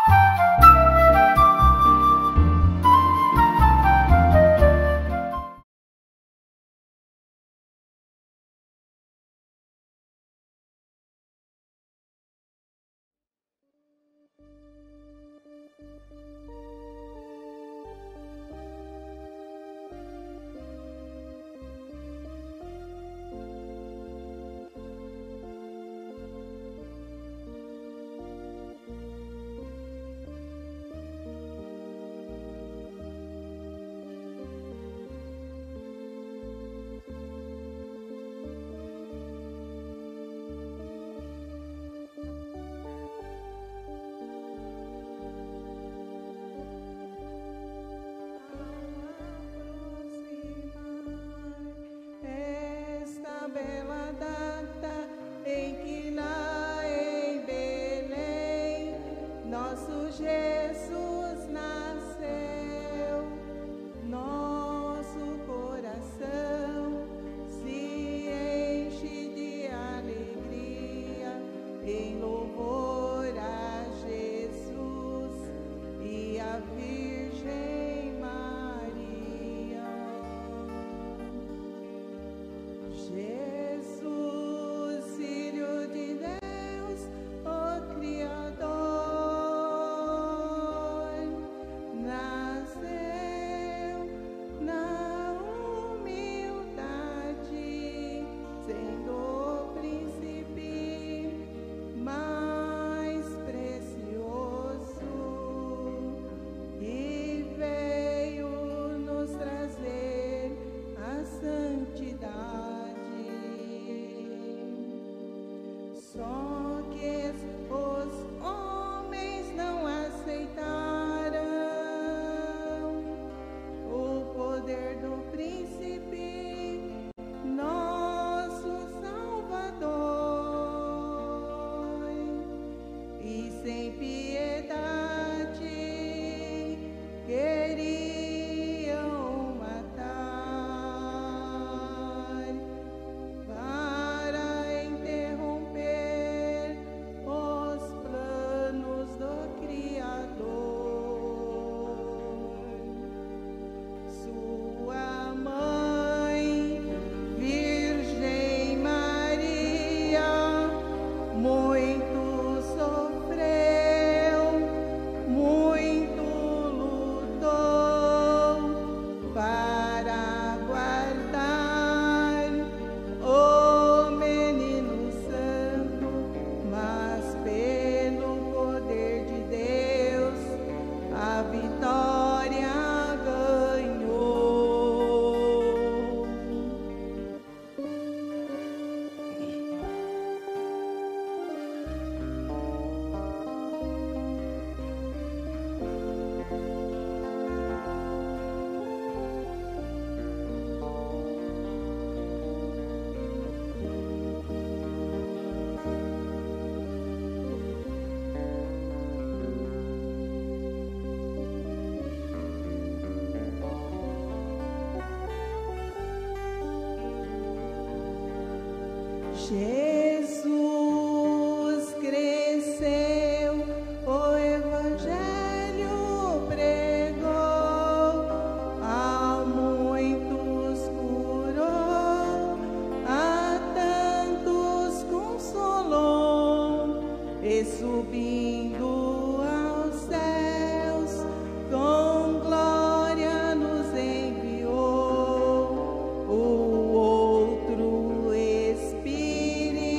Bela data em que lá em Belém nosso Jesus nasceu, nosso coração se enche de alegria em louvor a Jesus e a Virgem Maria. Jesus, Filho de Deus, o Criador, nasceu na humildade, sendo o príncipe mais precioso, e veio nos trazer a santidade. Só que os homens não aceitaram o poder do príncipe, nosso Salvador, e sem piedade queriam matar para interromper os planos do Criador. Sua mãe, Virgem Maria, muito sofreu, muito lutou para guardar o menino santo, mas pelo poder de Deus a vitória ganhou. Jesus cresceu, o Evangelho pregou, a muitos curou, a tantos consolou, e subindo aos céus, com glória nos enviou. O outro Espírito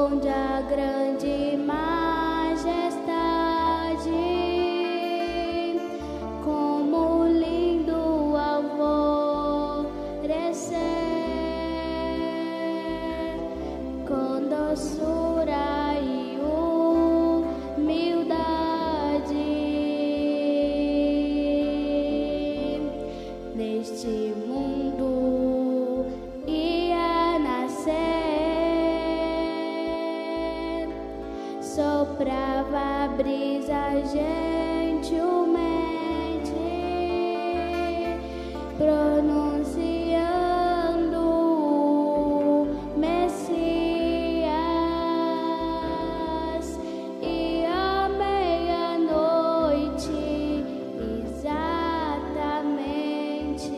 onde a grande majestade, como lindo alvorecer, com doçura e humildade, neste mundo ia nascer. Soprava a brisa gentilmente, pronunciando o Messias, e à meia-noite exatamente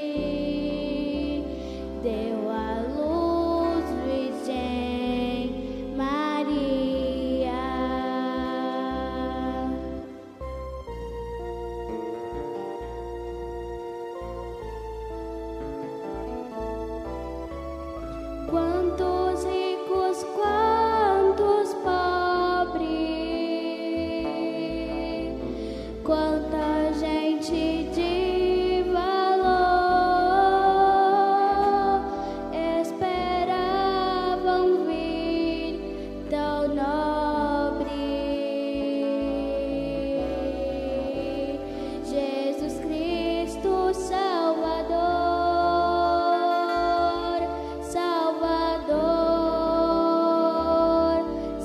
deu à luz Virgem Maria. Quantos ricos, quantos pobres, quanta gente de valor esperavam vir tão nobre. Jesus Cristo Salvador, Salvador,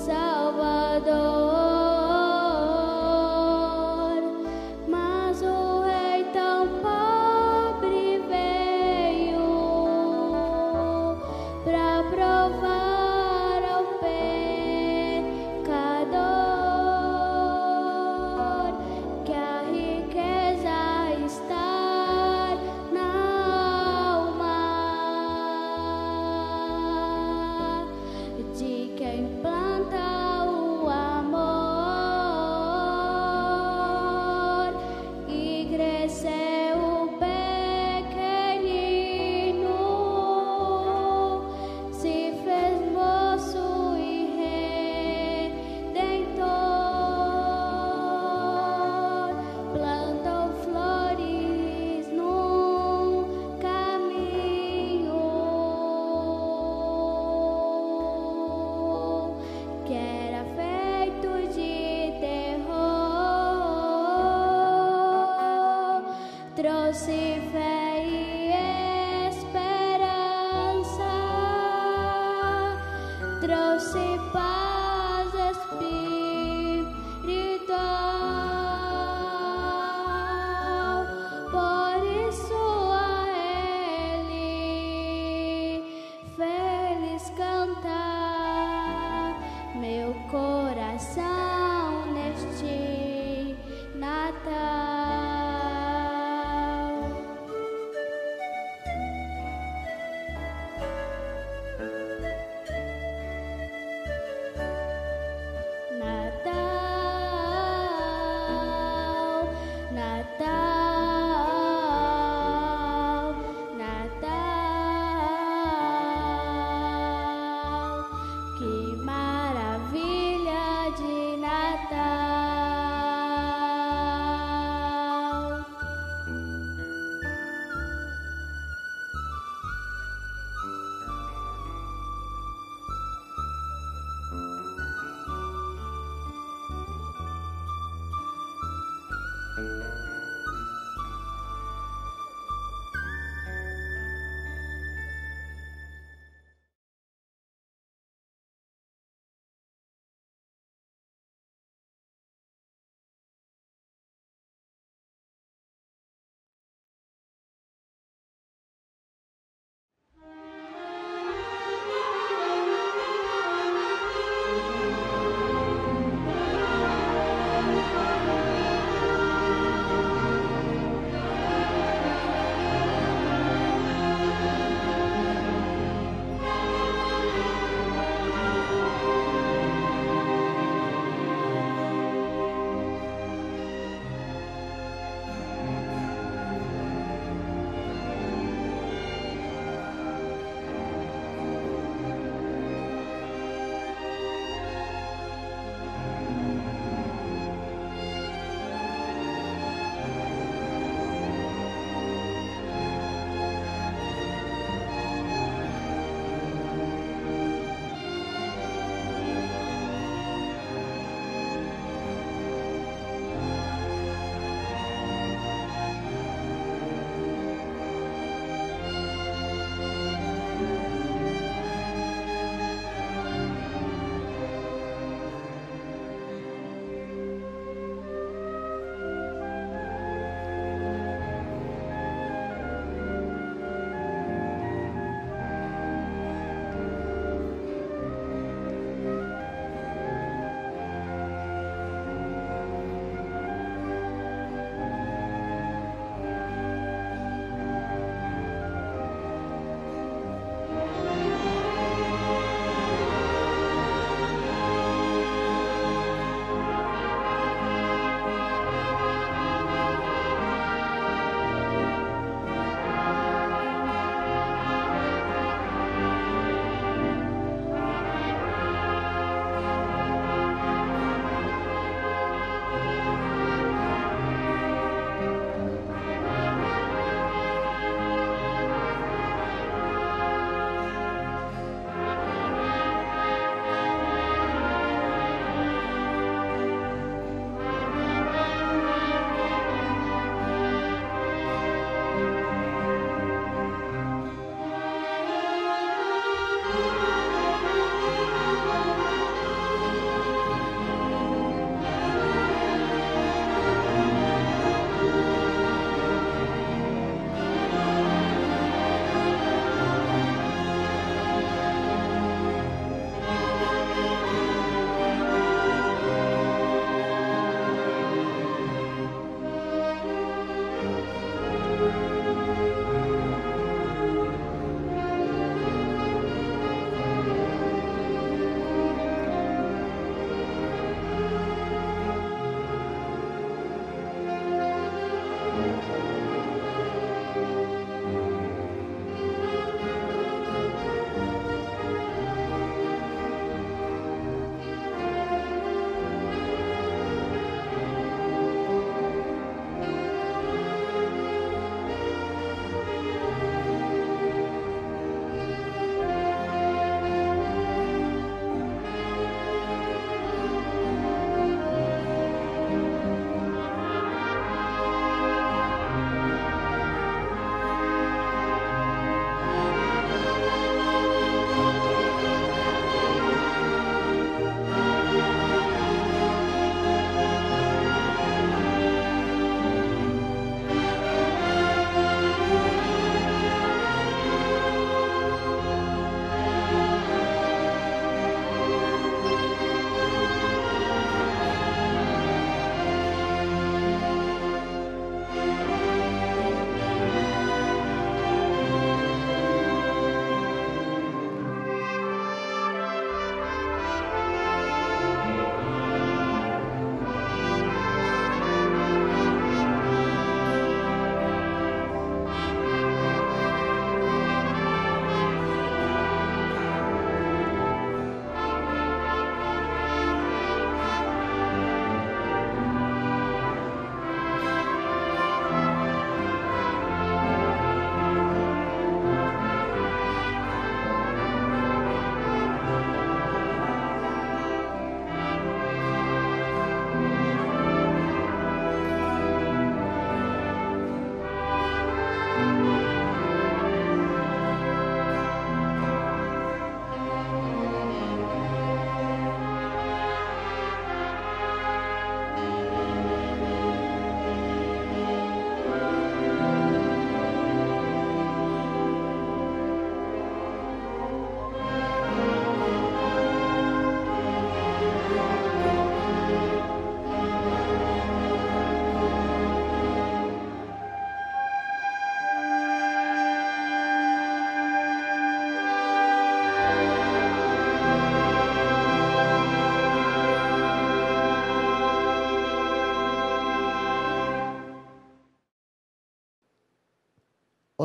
Salvador. Mas o rei tão pobre veio pra provar ao pecador que a riqueza está na alma de quem planta o amor e cresceu o pequenino, se fez moço e redentor, plantou flores num caminho que era feito de terror, trouxe fé e esperança, trouxe paz espiritual. Por isso a Ele feliz cantar meu coração neste Natal. Natal, Natal, Natal, que maravilha de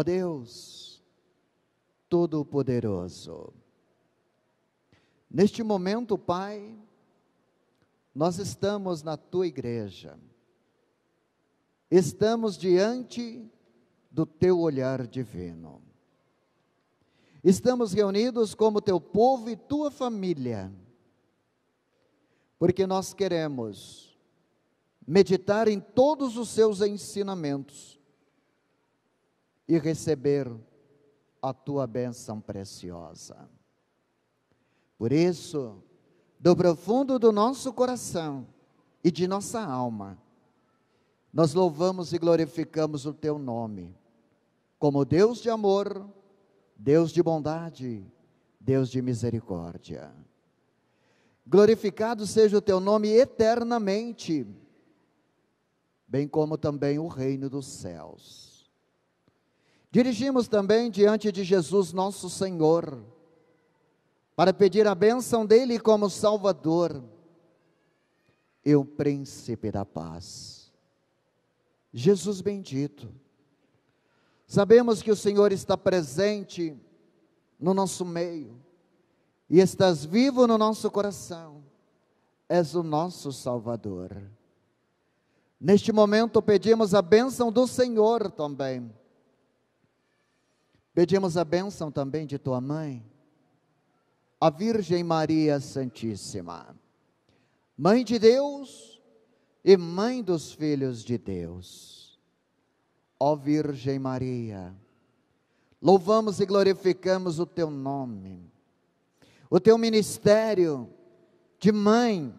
Ó Deus Todo-Poderoso, neste momento, Pai, nós estamos na Tua igreja, estamos diante do Teu olhar divino, estamos reunidos como Teu povo e Tua família, porque nós queremos meditar em todos os Seus ensinamentos e receber a Tua bênção preciosa. Por isso, do profundo do nosso coração e de nossa alma, nós louvamos e glorificamos o Teu nome, como Deus de amor, Deus de bondade, Deus de misericórdia. Glorificado seja o Teu nome eternamente, bem como também o reino dos céus. Dirigimos também diante de Jesus nosso Senhor, para pedir a bênção dEle como Salvador e o Príncipe da paz. Jesus bendito, sabemos que o Senhor está presente no nosso meio, e estás vivo no nosso coração, és o nosso Salvador. Neste momento pedimos a bênção do Senhor também, pedimos a bênção também de Tua Mãe, a Virgem Maria Santíssima, Mãe de Deus e Mãe dos filhos de Deus. Ó Virgem Maria, louvamos e glorificamos o Teu nome, o Teu ministério de mãe.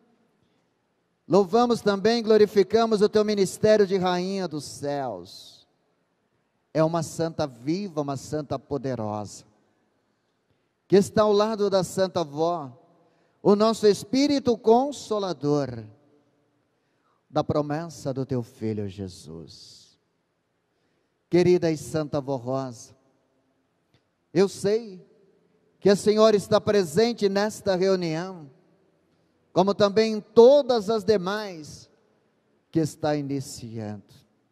Louvamos também e glorificamos o Teu ministério de Rainha dos céus. É uma santa viva, uma santa poderosa, que está ao lado da Santa Vó, o nosso Espírito Consolador, da promessa do Teu Filho Jesus. Querida e Santa Vó Rosa, eu sei que a Senhora está presente nesta reunião, como também em todas as demais que está iniciando.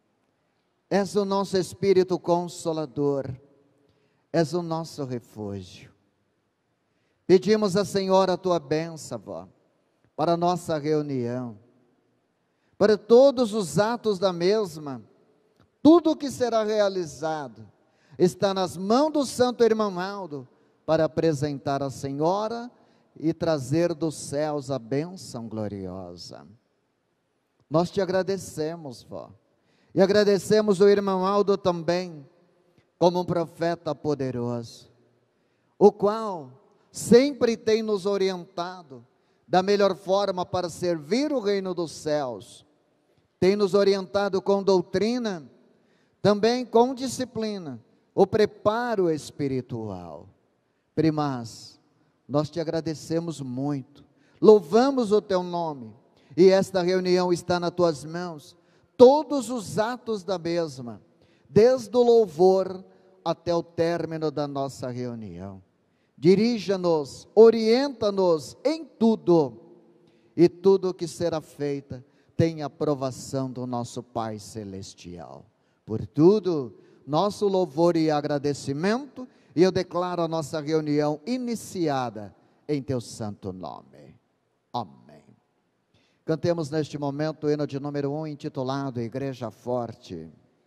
És o nosso Espírito Consolador, és o nosso refúgio. Pedimos à Senhora a Tua bênção, Vó, para a nossa reunião, para todos os atos da mesma. Tudo o que será realizado está nas mãos do Santo Irmão Aldo, para apresentar a Senhora e trazer dos céus a bênção gloriosa. Nós Te agradecemos, Vó, e agradecemos o Irmão Aldo também, como um profeta poderoso, o qual sempre tem nos orientado da melhor forma para servir o reino dos céus, tem nos orientado com doutrina, também com disciplina, o preparo espiritual. Primaz, nós Te agradecemos muito, louvamos o Teu nome, e esta reunião está nas Tuas mãos, todos os atos da mesma, desde o louvor até o término da nossa reunião. Dirija-nos, orienta-nos em tudo, e tudo que será feito tem aprovação do nosso Pai Celestial. Por tudo, nosso louvor e agradecimento, e eu declaro a nossa reunião iniciada em Teu santo nome. Amém. Cantemos neste momento o hino de número 1, intitulado Igreja Forte.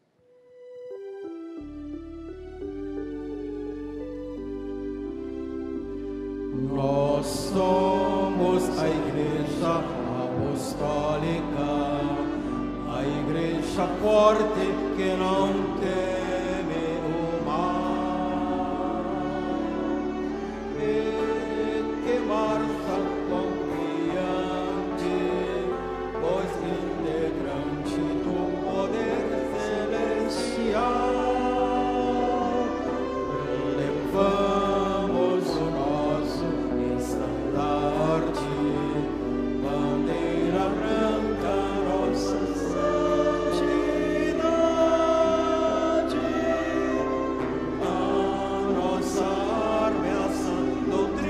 Nós somos a Igreja Apostólica, a Igreja forte que não teme o mal, e que marcha confiante, pois integrante do poder celestial. Levamos o nosso estandarte, bandeira branca, nossa santidade. A nossa arma é a sã doutrina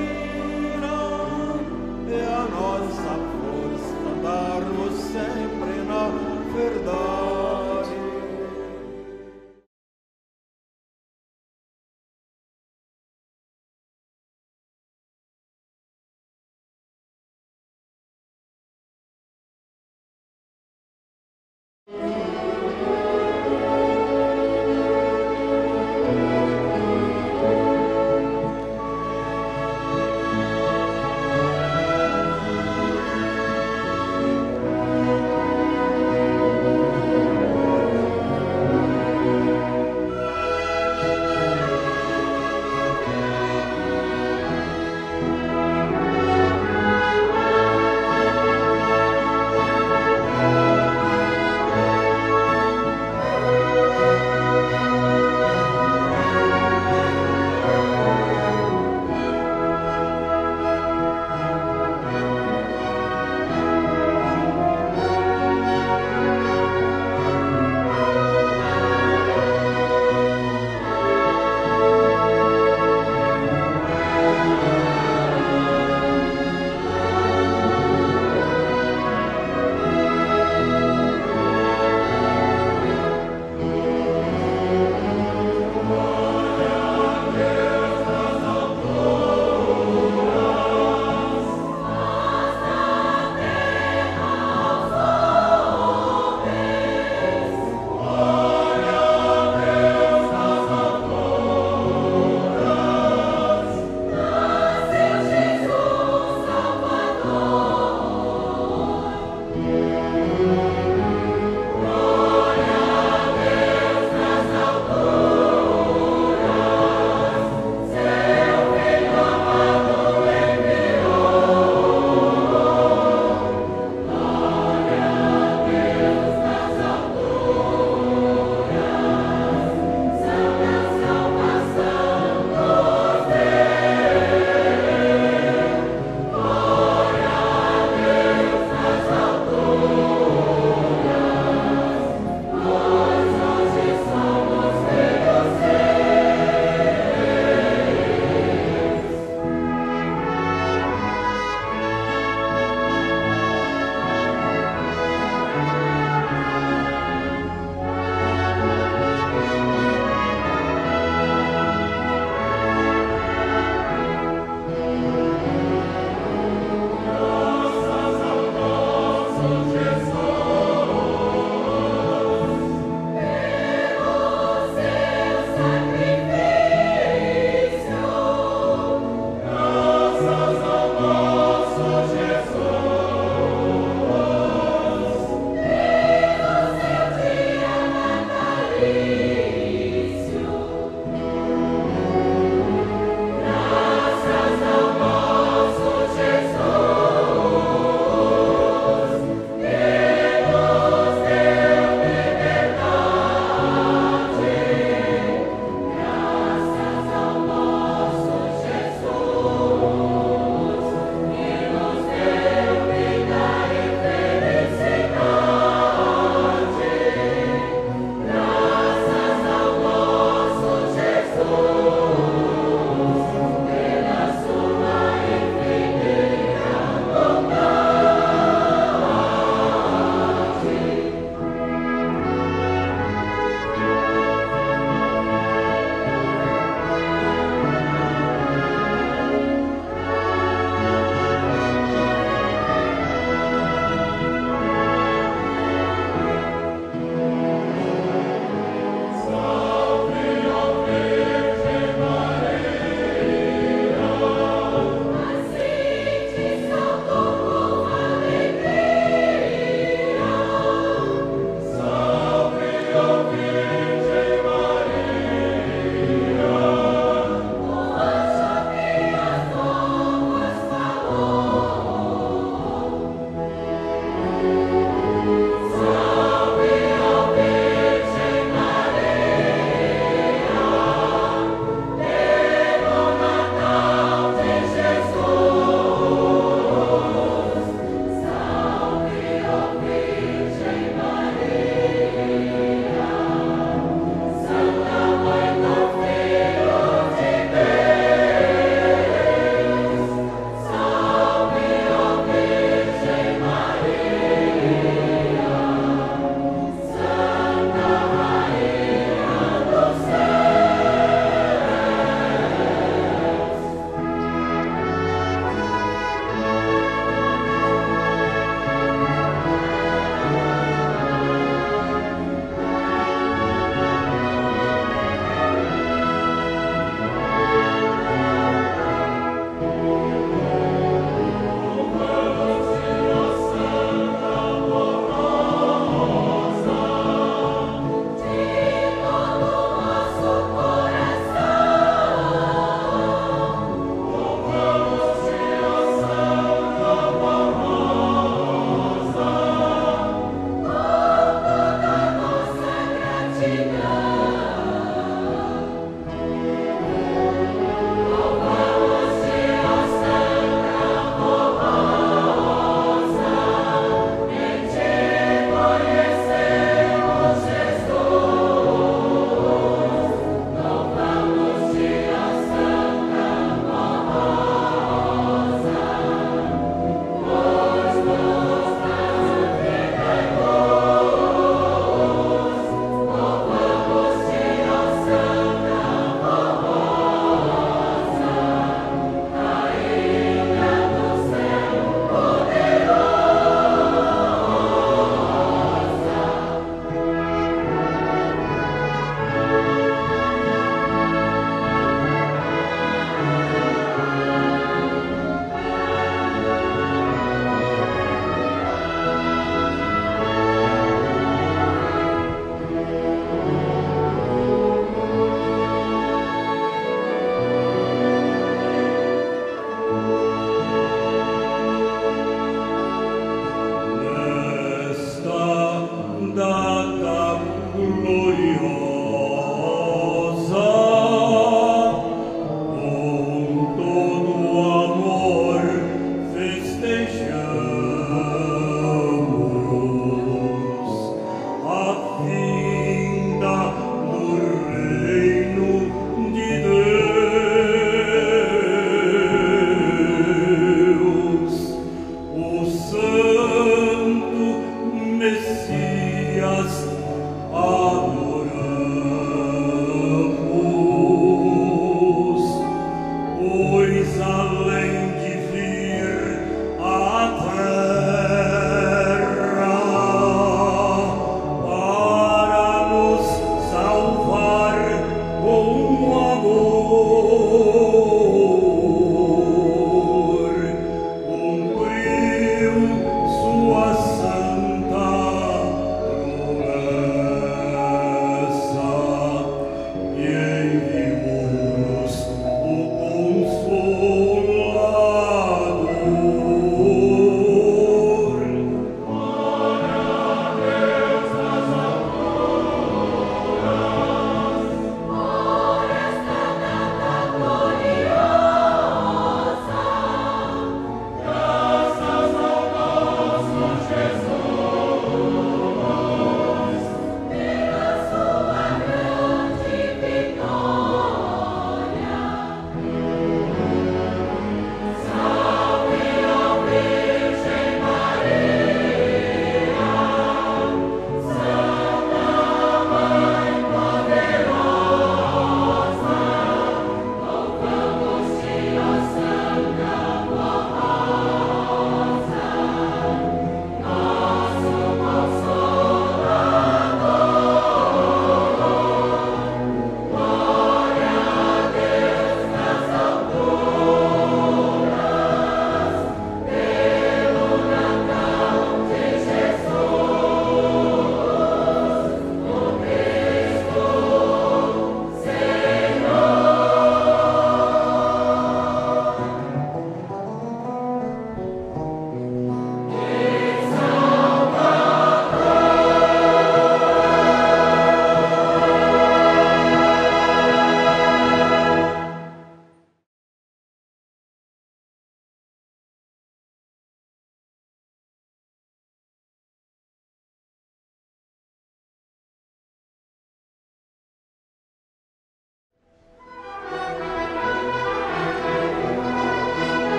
Pois além de vir a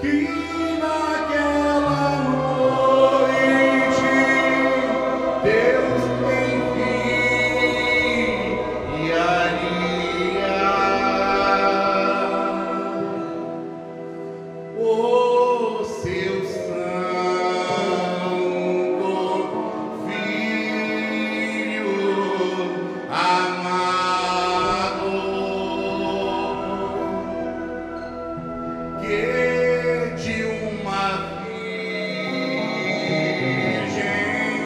que naquela noite Deus enviaria o seu Santo Filho amado, que de uma virgem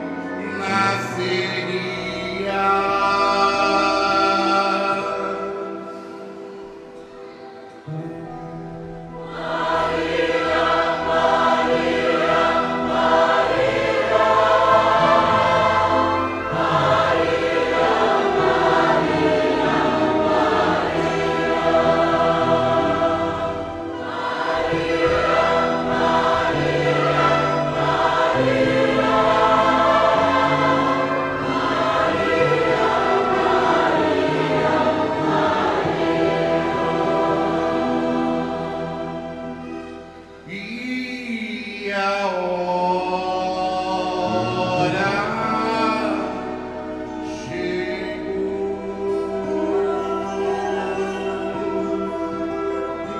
nasceria. E a hora chegou,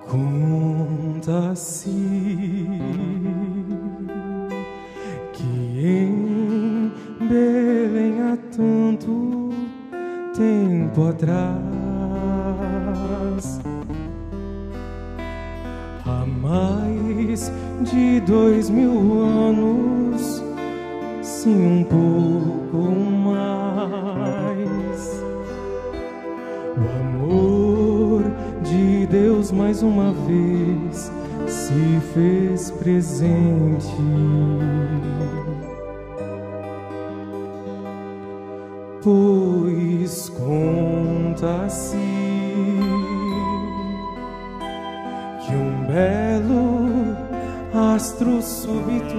Conta-se que em Belém há tanto tempo atrás, há mais de 2000 anos, sim, um pouco mais, o amor de Deus mais uma vez se fez presente. Pois conta-se que um belo astro súbito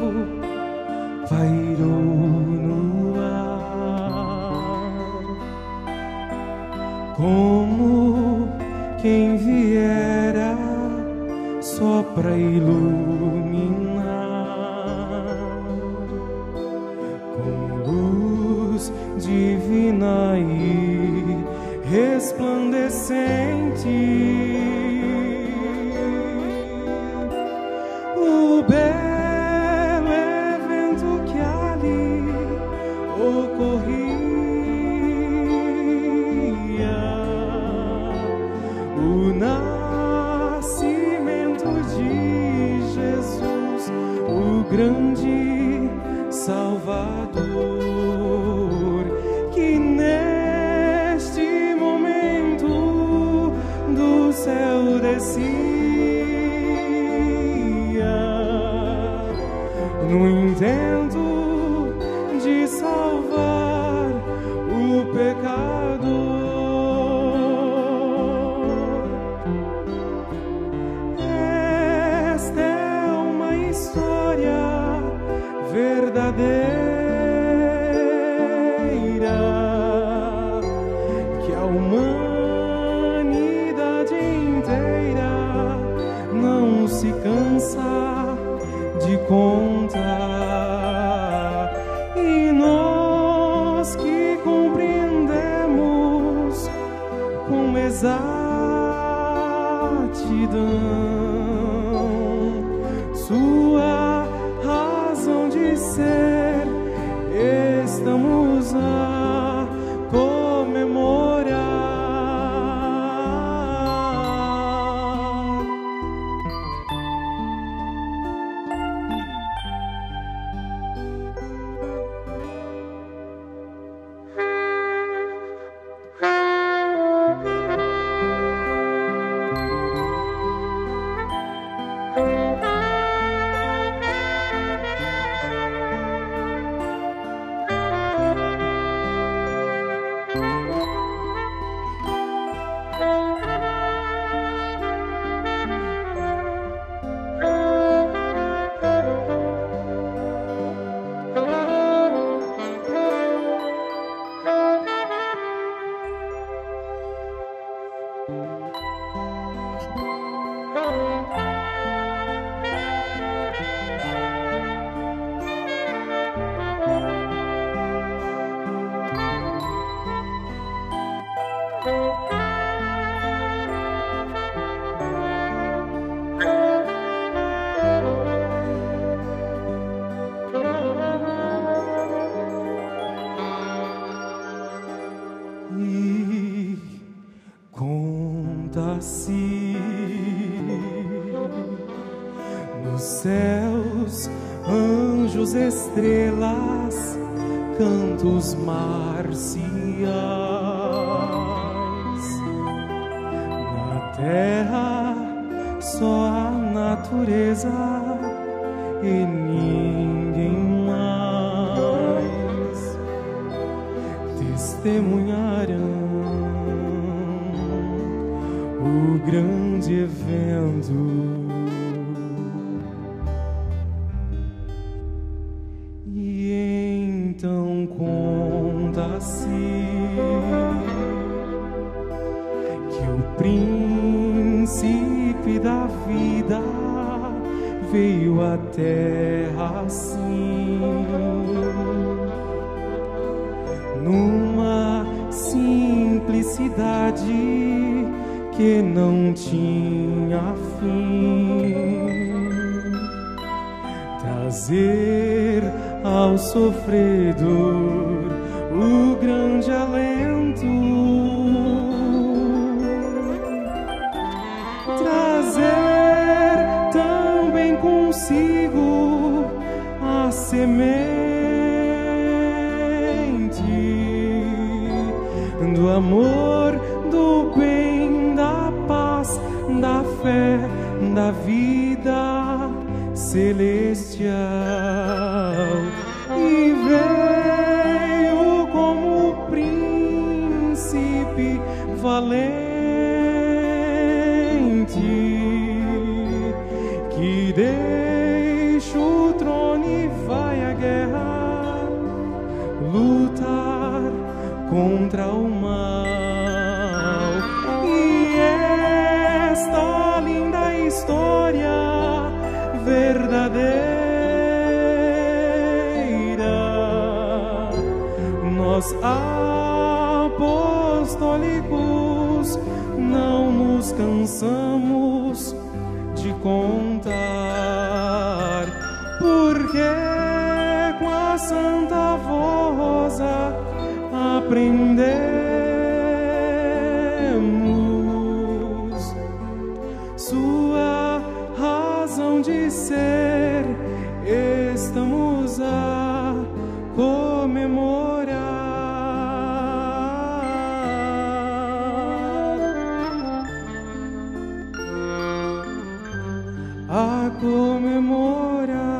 pairou no ar, como quem viera só pra iluminar, com luz divina e resplandecente. O belo evento que ali ocorria, o nascimento de Jesus, o grande Salvador, que neste momento do céu descia, no intento de salvar o pecador. Esta é uma história verdadeira que a humanidade inteira não se cansa de contar, e nós que compreendemos com exatidão sua razão de ser, estamos a comemorar. E conta-se nos céus, anjos, estrelas, cantos marciais, na terra só a natureza e ninguém mais testemunharão o grande evento. E então conta-se que o príncipe da vida veio à terra assim, numa simplicidade que não tinha fim, trazer ao sofredor o grande alento, trazer também consigo a semente do amor, do bem, da paz, da fé, da vida celestial. E veio como príncipe valente que deixa o trono e vai à guerra lutar contra o mal. E esta linda história verdadeira nós apostólicos não nos cansamos de contar, porque com a Santa Rosa aprendemos sua razão de ser, estamos a comemorar, a comemorar.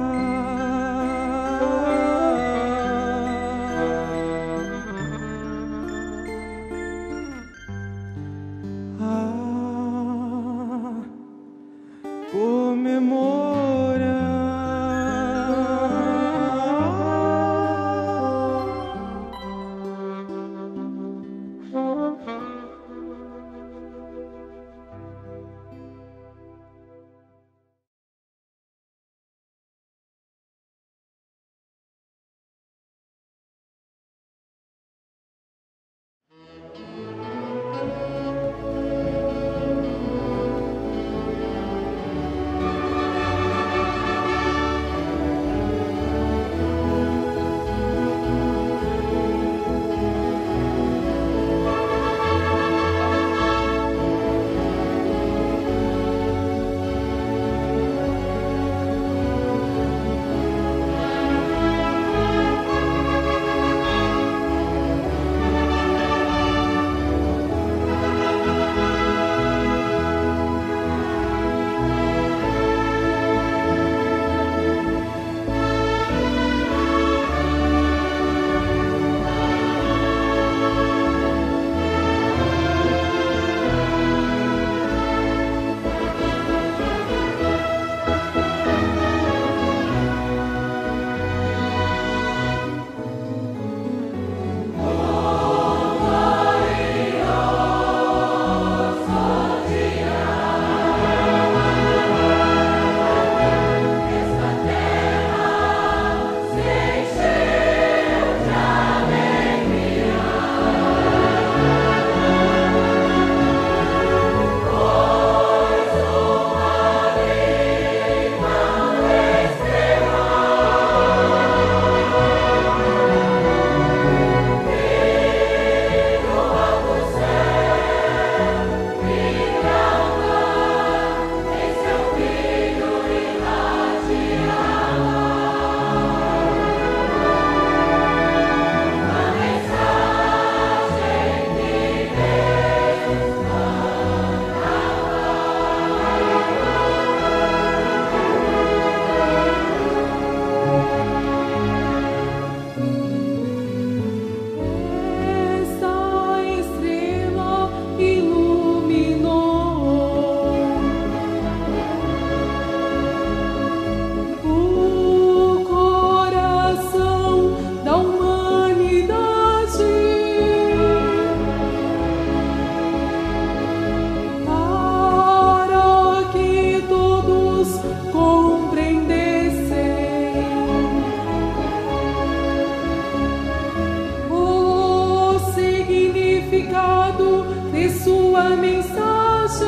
significado de sua mensagem.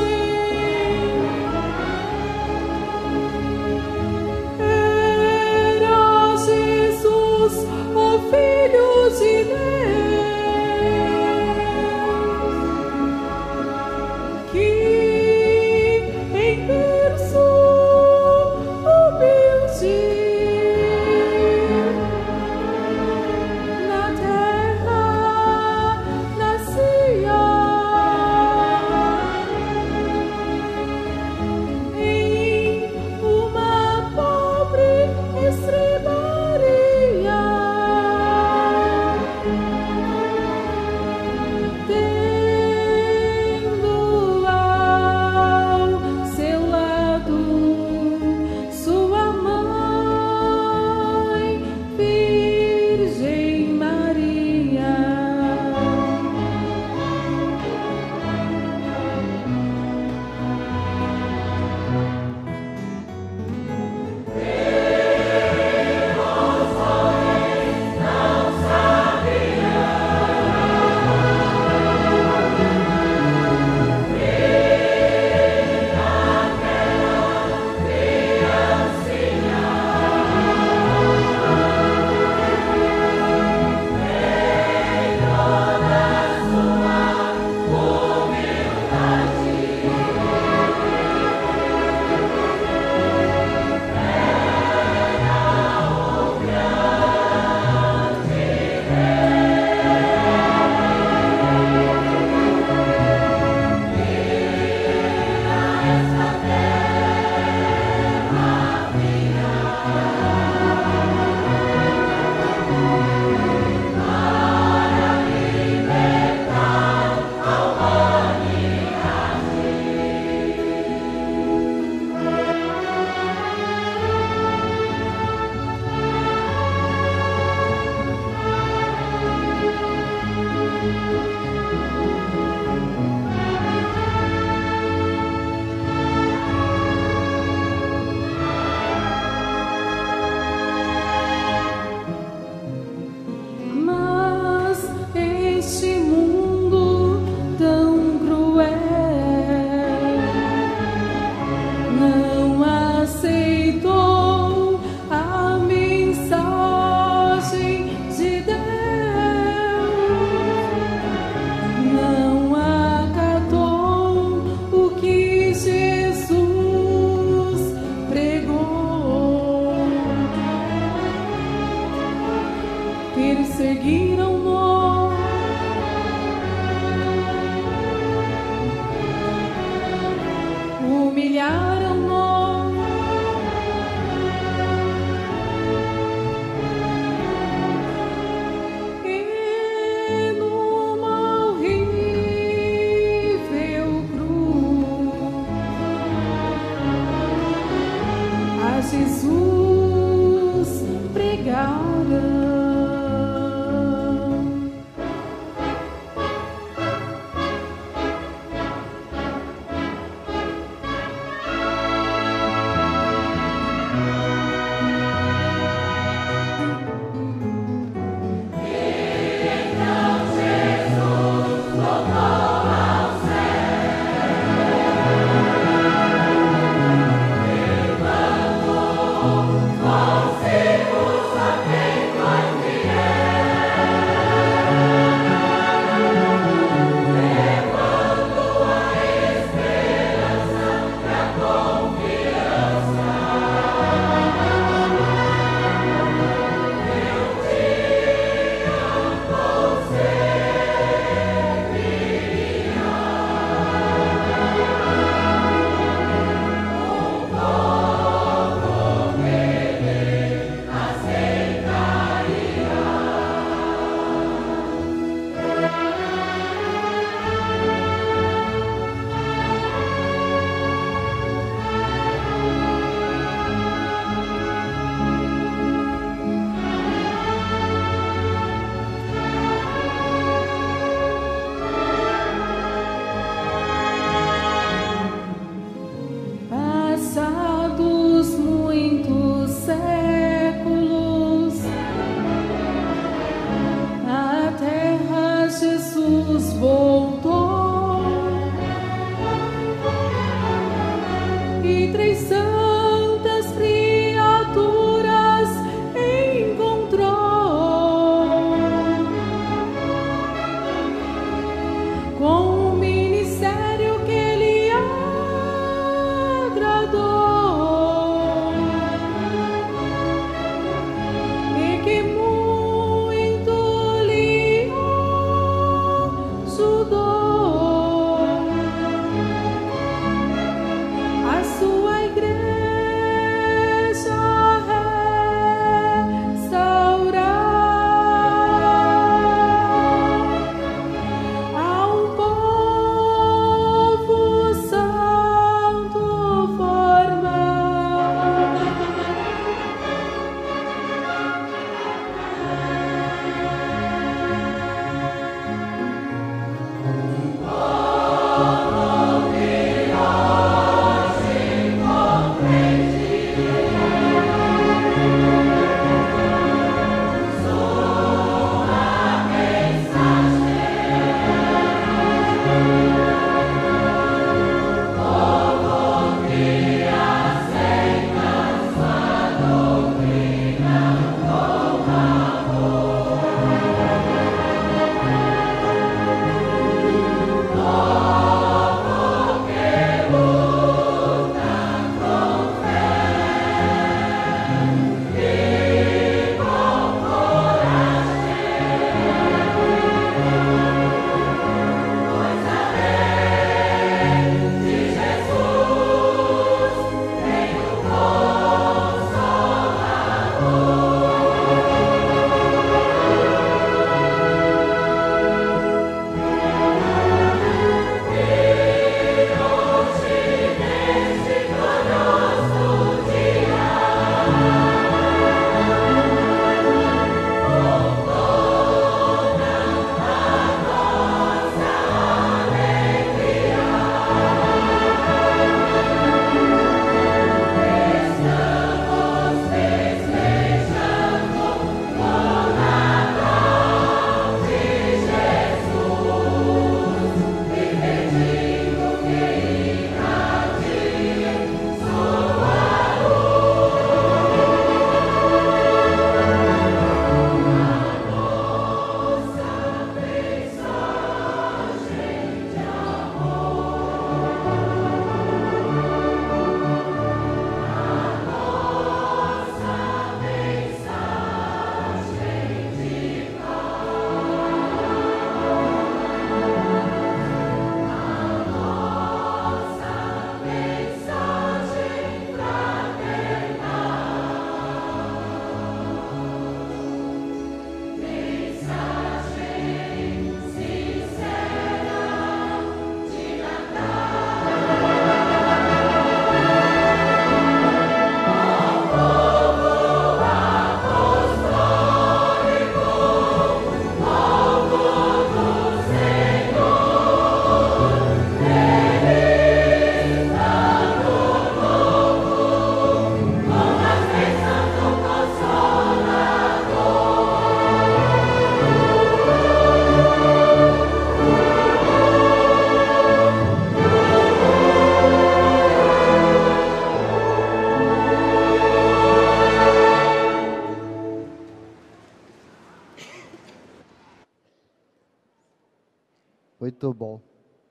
Muito bom.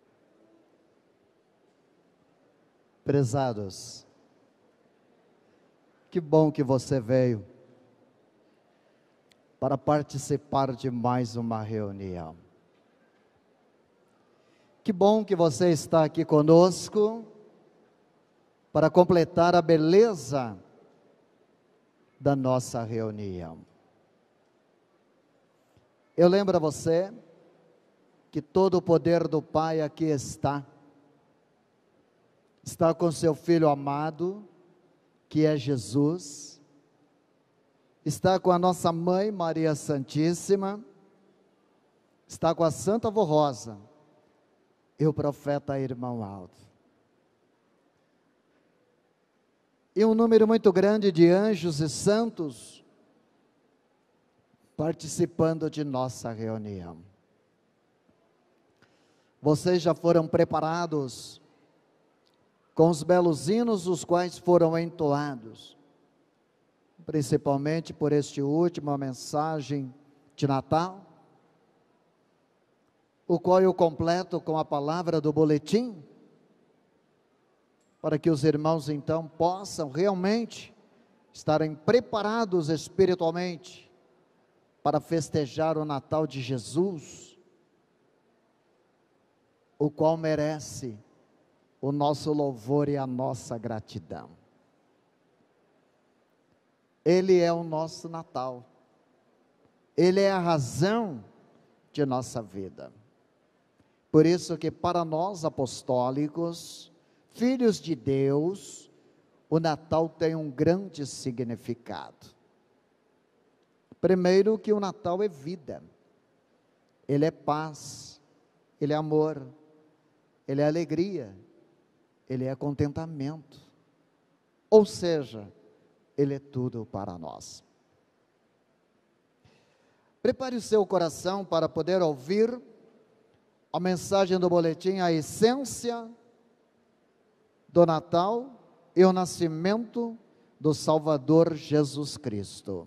Prezados, que bom que você veio para participar de mais uma reunião. Que bom que você está aqui conosco para completar a beleza da nossa reunião. Eu lembro a você que todo o poder do Pai aqui está com seu Filho amado, que é Jesus, está com a nossa Mãe Maria Santíssima, está com a Santa Vó Rosa e o profeta Irmão Aldo. E um número muito grande de anjos e santos participando de nossa reunião. Vocês já foram preparados com os belos hinos os quais foram entoados, principalmente por este último, a mensagem de Natal, o qual eu completo com a palavra do boletim, para que os irmãos então possam realmente estarem preparados espiritualmente para festejar o Natal de Jesus, o qual merece o nosso louvor e a nossa gratidão. Ele é o nosso Natal, Ele é a razão de nossa vida. Por isso que para nós apostólicos, filhos de Deus, o Natal tem um grande significado. Primeiro que o Natal é vida, ele é paz, ele é amor, ele é alegria, ele é contentamento, ou seja, ele é tudo para nós. Prepare o seu coração para poder ouvir a mensagem do boletim, a essência do Natal e o nascimento do Salvador Jesus Cristo.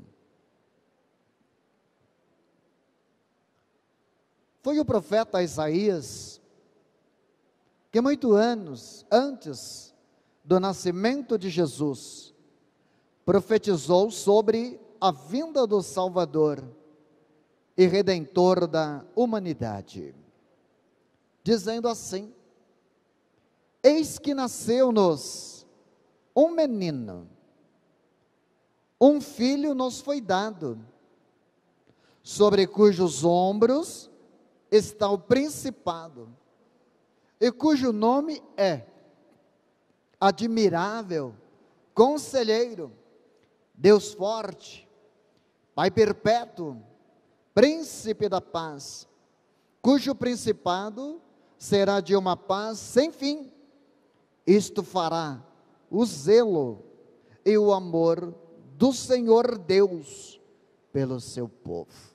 Foi o profeta Isaías que muitos anos antes do nascimento de Jesus profetizou sobre a vinda do Salvador e Redentor da humanidade, dizendo assim: eis que nasceu-nos um menino, um filho nos foi dado, sobre cujos ombros está o principado, e cujo nome é Admirável, Conselheiro, Deus Forte, Pai Perpétuo, Príncipe da Paz, cujo principado será de uma paz sem fim. Isto fará o zelo e o amor do Senhor Deus pelo seu povo.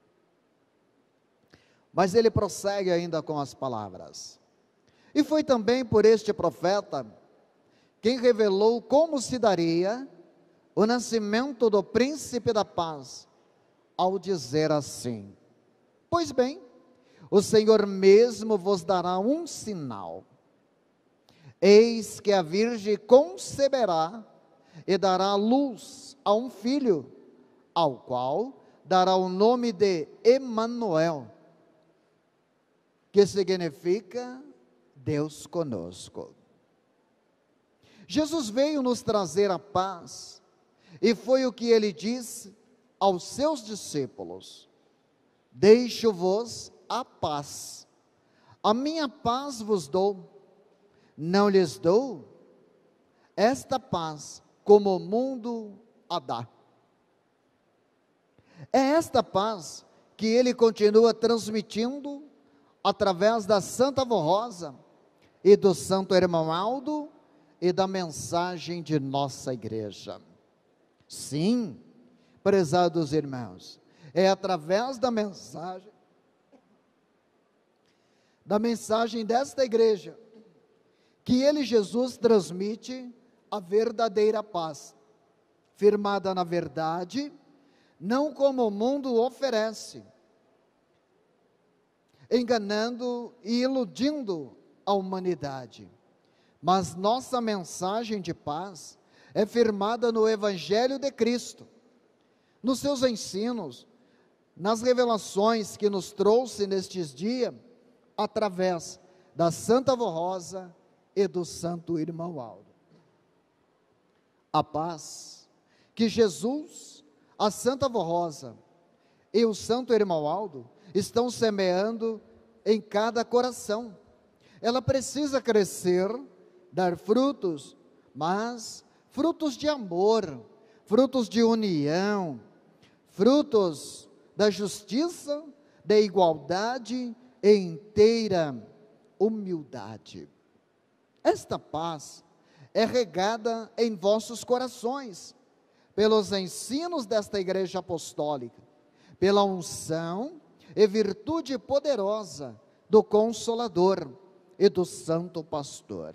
Mas ele prossegue ainda com as palavras: e foi também por este profeta quem revelou como se daria o nascimento do príncipe da paz, ao dizer assim: pois bem, o Senhor mesmo vos dará um sinal. Eis que a virgem conceberá e dará à luz a um filho, ao qual dará o nome de Emanuel, que significa Deus conosco. Jesus veio nos trazer a paz, e foi o que ele disse aos seus discípulos: deixo-vos a paz, a minha paz vos dou, não lhes dou esta paz como o mundo a dá. É esta paz que ele continua transmitindo através da Santa Vó Rosa e do Santo Irmão Aldo e da mensagem de nossa igreja. Sim, prezados irmãos, é através da mensagem desta igreja que ele, Jesus, transmite a verdadeira paz, firmada na verdade, não como o mundo oferece. enganando e iludindo a humanidade. Mas nossa mensagem de paz é firmada no Evangelho de Cristo, nos seus ensinos, nas revelações que nos trouxe nestes dias, através da Santa Avó Rosa e do Santo Irmão Aldo. A paz que Jesus, a Santa Avó Rosa e o Santo Irmão Aldo estão semeando em cada coração. Ela precisa crescer, dar frutos, mas frutos de amor, frutos de união, frutos da justiça, da igualdade e inteira humildade. Esta paz é regada em vossos corações, pelos ensinos desta Igreja Apostólica, pela unção e virtude poderosa do Consolador e do Santo Pastor.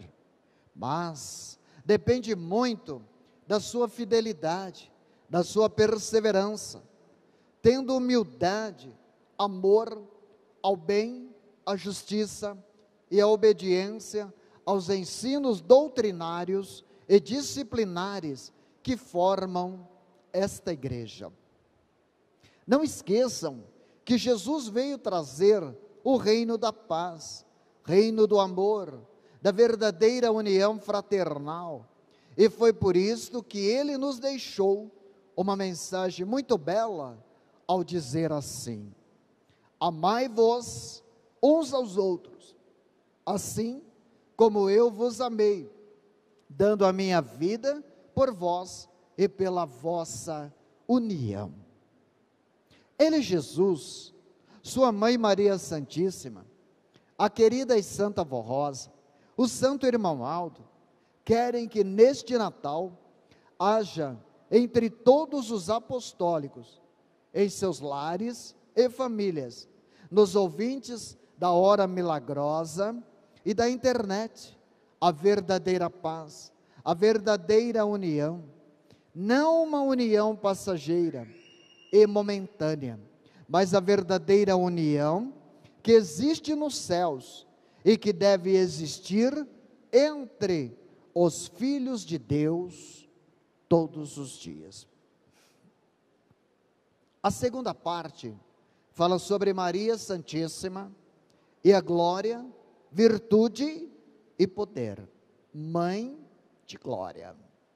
Mas depende muito da sua fidelidade, da sua perseverança, tendo humildade, amor ao bem, à justiça e à obediência aos ensinos doutrinários e disciplinares que formam esta igreja. Não esqueçam que Jesus veio trazer o reino da paz, reino do amor, da verdadeira união fraternal, e foi por isso que ele nos deixou uma mensagem muito bela ao dizer assim: amai-vos uns aos outros, assim como eu vos amei, dando a minha vida por vós e pela vossa união. Ele, Jesus, sua mãe Maria Santíssima, a querida e Santa Avó Rosa, o Santo Irmão Aldo, querem que neste Natal haja entre todos os apostólicos, em seus lares e famílias, nos ouvintes da hora milagrosa e da internet, a verdadeira paz, a verdadeira união, não uma união passageira e momentânea, mas a verdadeira união que existe nos céus e que deve existir entre os filhos de Deus todos os dias. A segunda parte fala sobre Maria Santíssima e a glória, virtude e poder, Mãe de Glória.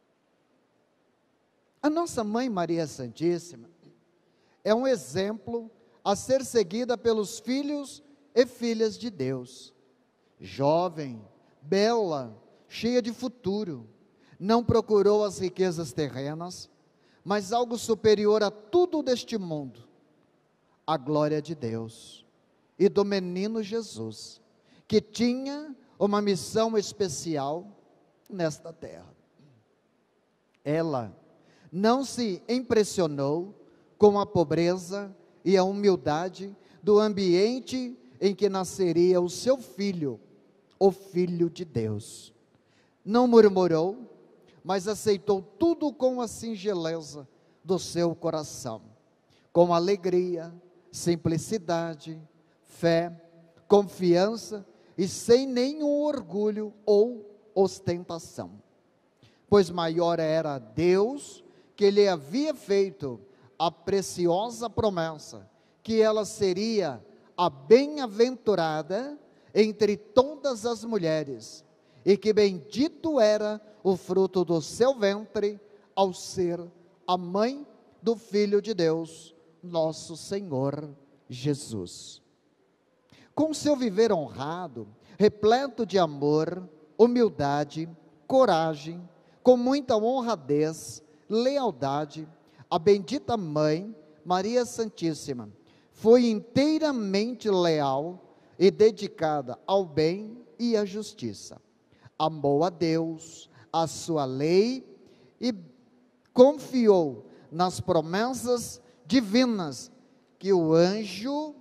A nossa Mãe Maria Santíssima é um exemplo a ser seguida pelos filhos e filhas de Deus. Jovem, bela, cheia de futuro, não procurou as riquezas terrenas, mas algo superior a tudo deste mundo, a glória de Deus e do menino Jesus, que tinha uma missão especial nesta terra. Ela não se impressionou com a pobreza e a humildade do ambiente em que nasceria o seu filho, o Filho de Deus. Não murmurou, mas aceitou tudo com a singeleza do seu coração, com alegria, simplicidade, fé, confiança e sem nenhum orgulho ou ostentação. Pois maior era Deus que lhe havia feito a preciosa promessa que ela seria a bem-aventurada entre todas as mulheres, e que bendito era o fruto do seu ventre, ao ser a mãe do Filho de Deus, nosso Senhor Jesus. Com seu viver honrado, repleto de amor, humildade, coragem, com muita honradez, lealdade, a bendita Mãe, Maria Santíssima, foi inteiramente leal e dedicada ao bem e à justiça. Amou a Deus, a sua lei e confiou nas promessas divinas que o anjo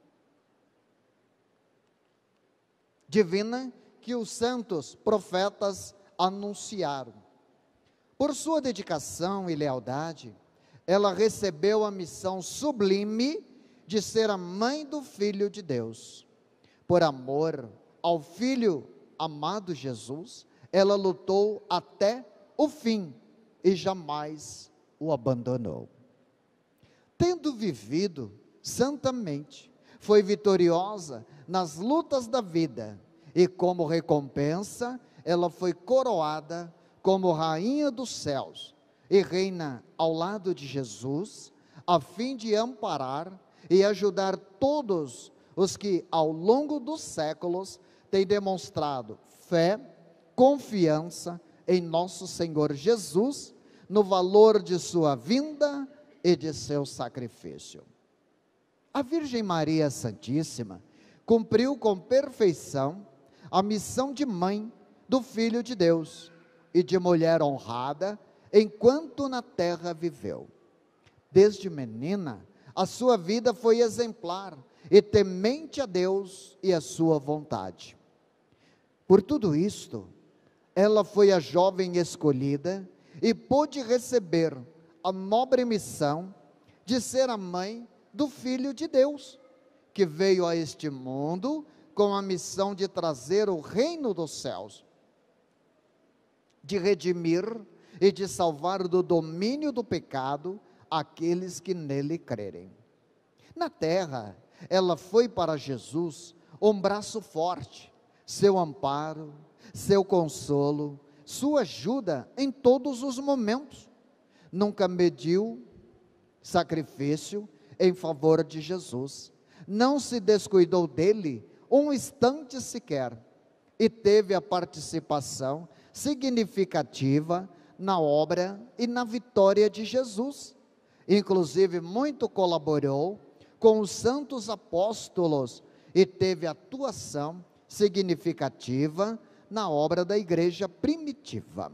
divina que os santos profetas anunciaram. Por sua dedicação e lealdade, ela recebeu a missão sublime de ser a mãe do Filho de Deus. por amor ao Filho amado Jesus, ela lutou até o fim e jamais o abandonou. Tendo vivido santamente, foi vitoriosa nas lutas da vida e, como recompensa, ela foi coroada como rainha dos céus e reina ao lado de Jesus, a fim de amparar e ajudar todos os que ao longo dos séculos têm demonstrado fé, confiança em nosso Senhor Jesus, no valor de sua vinda e de seu sacrifício. A Virgem Maria Santíssima cumpriu com perfeição a missão de mãe do Filho de Deus e de mulher honrada enquanto na terra viveu. Desde menina, a sua vida foi exemplar e temente a Deus e a sua vontade. Por tudo isto, ela foi a jovem escolhida e pôde receber a nobre missão de ser a mãe do Filho de Deus, que veio a este mundo com a missão de trazer o reino dos céus, de redimir e de salvar do domínio do pecado aqueles que nele crerem. Na terra, ela foi para Jesus um braço forte, seu amparo, seu consolo, sua ajuda em todos os momentos. Nunca mediu sacrifício em favor de Jesus, não se descuidou dele um instante sequer, e teve a participação significativa na obra e na vitória de Jesus. Inclusive, muito colaborou com os santos apóstolos e teve atuação significativa na obra da igreja primitiva.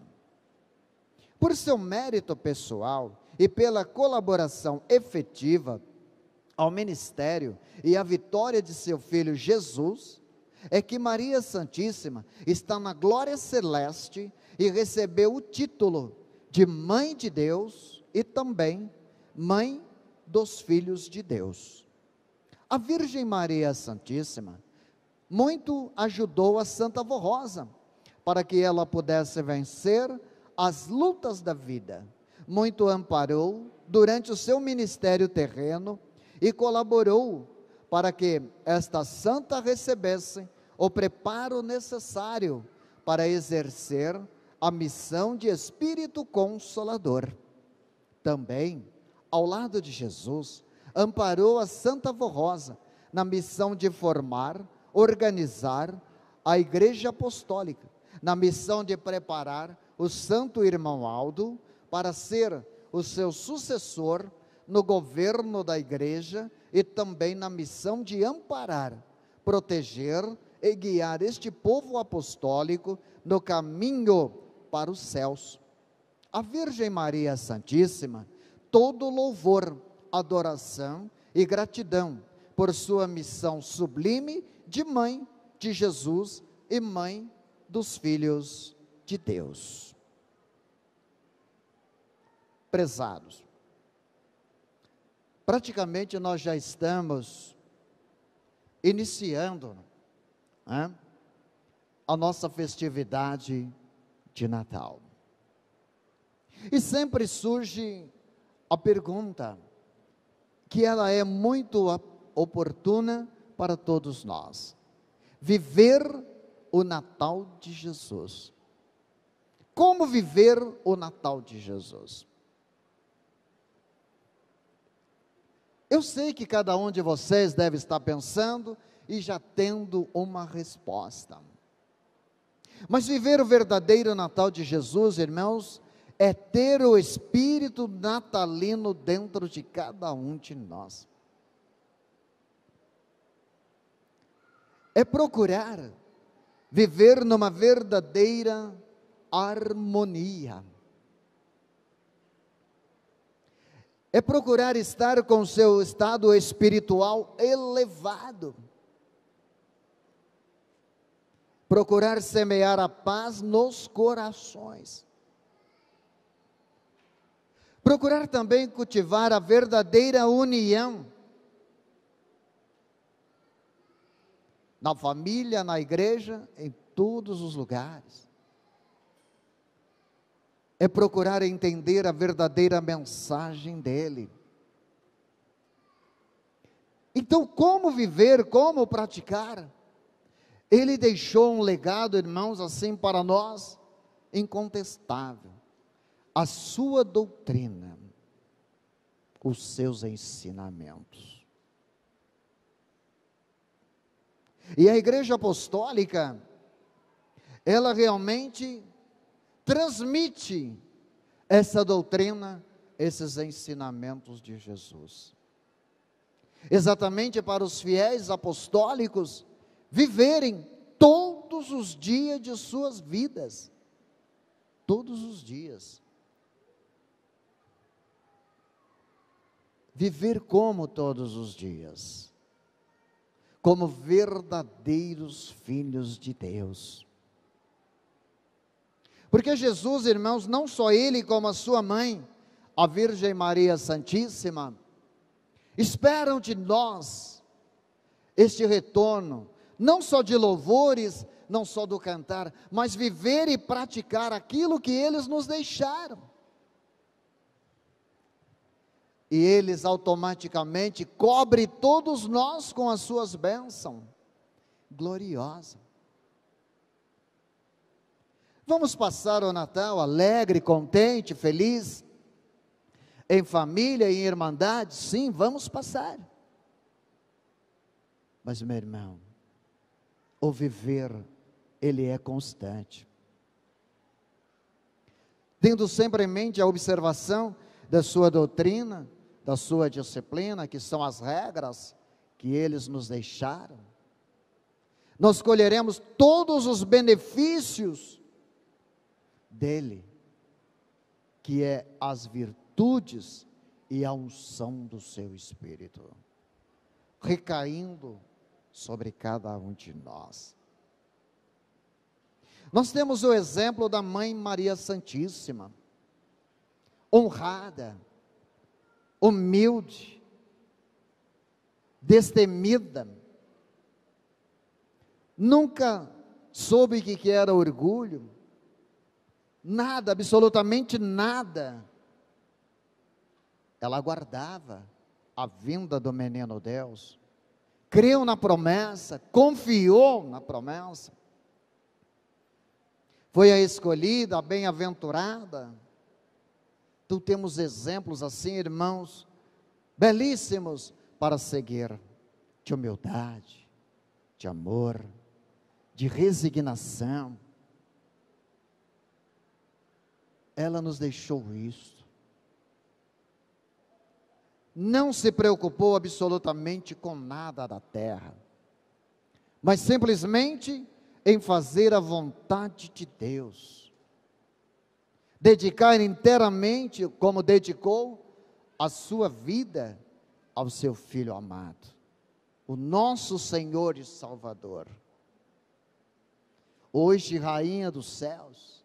Por seu mérito pessoal e pela colaboração efetiva ao ministério e à vitória de seu filho Jesus, é que Maria Santíssima está na glória celeste e recebeu o título de Mãe de Deus e também Mãe dos filhos de Deus. A Virgem Maria Santíssima muito ajudou a Santa Avó Rosa para que ela pudesse vencer as lutas da vida. Muito amparou durante o seu ministério terreno e colaborou para que esta santa recebesse o preparo necessário para exercer a missão de Espírito Consolador. Também, ao lado de Jesus, amparou a Santa Avó Rosa na missão de formar, organizar a Igreja Apostólica, na missão de preparar o Santo Irmão Aldo para ser o seu sucessor no governo da Igreja e também na missão de amparar, proteger e guiar este povo apostólico no caminho para os céus. A Virgem Maria Santíssima, todo louvor, adoração e gratidão por sua missão sublime de mãe de Jesus e mãe dos filhos de Deus. Prezados, praticamente nós já estamos iniciando a nossa festividade de Natal. E sempre surge a pergunta, que ela é muito oportuna para todos nós: viver o Natal de Jesus. Como viver o Natal de Jesus? Eu sei que cada um de vocês deve estar pensando e já tendo uma resposta. Mas viver o verdadeiro Natal de Jesus, irmãos, é ter o espírito natalino dentro de cada um de nós. É procurar viver numa verdadeira harmonia. É procurar estar com seu estado espiritual elevado. Procurar semear a paz nos corações. Procurar também cultivar a verdadeira união na família, na igreja, em todos os lugares. É procurar entender a verdadeira mensagem dele. Então, como viver, como praticar? Ele deixou um legado, irmãos, assim para nós, incontestável. A sua doutrina, os seus ensinamentos. E a Igreja Apostólica, ela realmente transmite essa doutrina, esses ensinamentos de Jesus. Exatamente para os fiéis apostólicos viverem todos os dias de suas vidas. Todos os dias. Viver como todos os dias? Como verdadeiros filhos de Deus. Porque Jesus, irmãos, não só ele como a sua mãe, a Virgem Maria Santíssima, esperam de nós este retorno, não só de louvores, não só do cantar, mas viver e praticar aquilo que eles nos deixaram. E eles automaticamente cobrem todos nós com as suas bênçãos gloriosas. Vamos passar o Natal alegre, contente, feliz, em família, em irmandade? Sim, vamos passar. Mas, meu irmão, o viver, ele é constante. Tendo sempre em mente a observação da sua doutrina, da sua disciplina, que são as regras que eles nos deixaram, nós colheremos todos os benefícios dele, que é as virtudes e a unção do seu Espírito, recaindo sobre cada um de nós. Nós temos o exemplo da Mãe Maria Santíssima, honrada, humilde, destemida, nunca soube o que era orgulho, nada, absolutamente nada. Ela aguardava a vinda do menino Deus, creu na promessa, confiou na promessa, foi a escolhida, a bem-aventurada. Então temos exemplos assim, irmãos, belíssimos para seguir, de humildade, de amor, de resignação. Ela nos deixou isso. Não se preocupou absolutamente com nada da terra, mas simplesmente em fazer a vontade de Deus. Dedicar inteiramente, como dedicou, a sua vida ao seu Filho amado, o nosso Senhor e Salvador. Hoje, Rainha dos céus,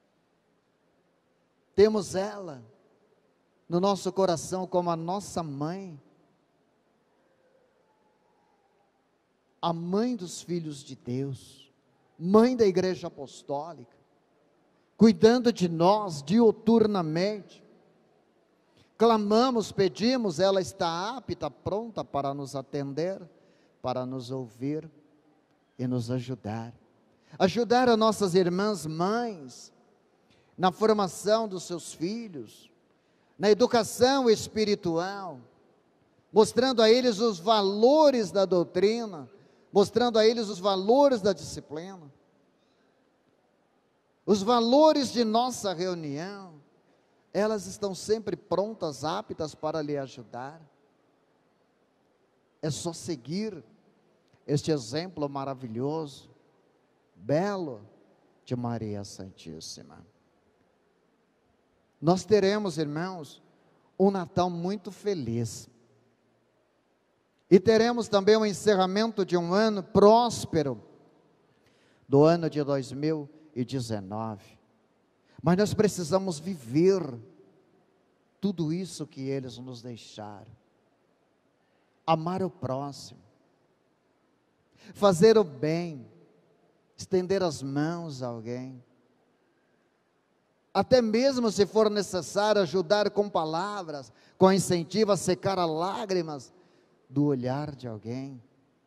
temos ela no nosso coração como a nossa mãe, a mãe dos filhos de Deus, mãe da Igreja Apostólica, cuidando de nós diuturnamente. Clamamos, pedimos, ela está apta, pronta para nos atender, para nos ouvir e nos ajudar. Ajudar as nossas irmãs mães na formação dos seus filhos, na educação espiritual, mostrando a eles os valores da doutrina, mostrando a eles os valores da disciplina, os valores de nossa reunião. Elas estão sempre prontas, aptas para lhe ajudar. É só seguir este exemplo maravilhoso, belo, de Maria Santíssima. Nós teremos, irmãos, um Natal muito feliz. E teremos também o encerramento de um ano próspero, do ano de 2019. Mas nós precisamos viver tudo isso que eles nos deixaram. Amar o próximo. fazer o bem, estender as mãos a alguém, até mesmo se for necessário ajudar com palavras, com incentivo a secar as lágrimas do olhar de alguém.